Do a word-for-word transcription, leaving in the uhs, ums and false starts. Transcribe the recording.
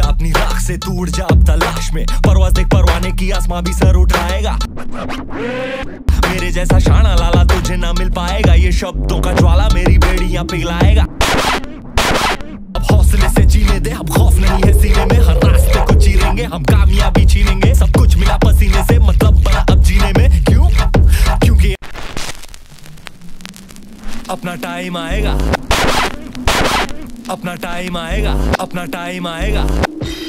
अपनी राख से तू उड़ जा अब तलाश में, परवाज़ देख परवाने की आसमां भी सर उठाएगा। मेरे जैसा शाना लाला तुझे ना मिल पाएगा, ये शब्दों का ज्वाला मेरी बेड़ियां पिघलाएगा। अब हौसले से जीने दे, अब खौफ नहीं है सीने में, हर रास्ते को चीरेंगे हम, कामयाबी छीनेंगे। सब कुछ मिला पसीने से, मतलब बना अब जीने में। क्यों? क्योंकि अपना टाइम आएगा, अपना टाइम आएगा, अपना टाइम आएगा।